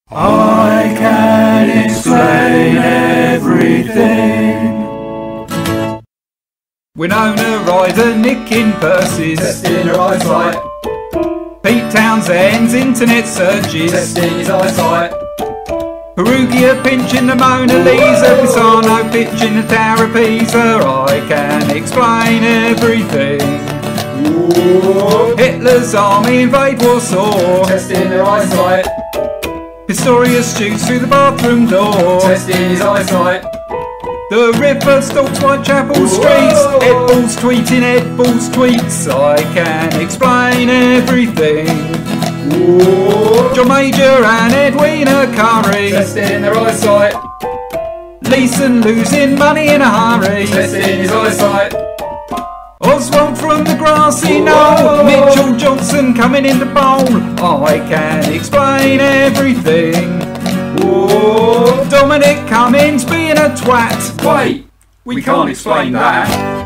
I can explain everything. Winona Ryder nicking purses, Testing her eyesight. Pete Townsend's internet searches, Testing his eyesight. Perugia pinching the Mona Lisa, Pisano pitching the Tower of Pisa. I can explain everything. Ooh. Hitler's army invade Warsaw, Testing her eyesight. Pistorius shoots through the bathroom door, Testing his eyesight. the Ripper stalks Whitechapel streets, Ed Balls tweeting Ed Balls tweets. I can explain everything. Ooh. John Major and Edwina Curry, Testing their eyesight. Leeson losing money in a hurry, Testing his eyesight. Oswald from the grassy knoll, Mitchell Johnson coming in the bowl. I can explain everything. Ooh. Dominic Cummings being a twat. Wait, we can't explain that.